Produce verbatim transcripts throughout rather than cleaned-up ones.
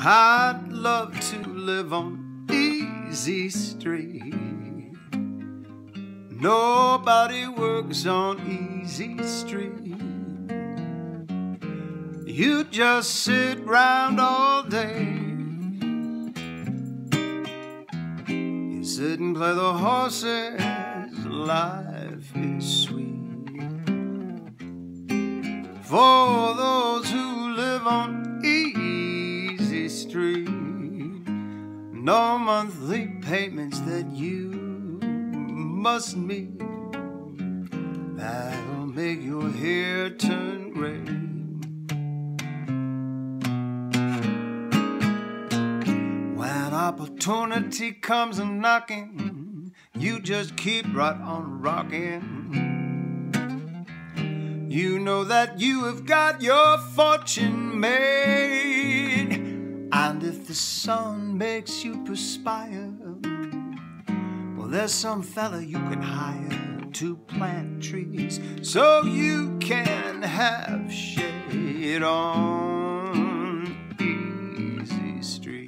I'd love to live on Easy Street. Nobody works on Easy Street. You just sit round all day. You sit and play the horses. Life is sweet for those who live on Easy Street. No monthly payments that you must meet. That'll make your hair turn gray. When opportunity comes a knocking, you just keep right on rocking. You know that you have got your fortune made. And if the sun makes you perspire, well, there's some fella you can hire to plant trees so you can have shade on Easy Street.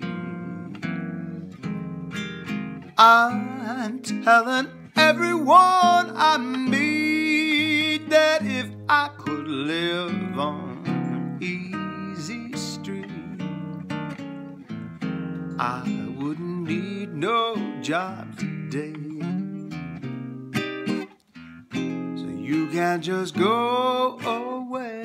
I'm telling everyone I meet that if I could live on Easy Street, I wouldn't need no job today. So you can just go away.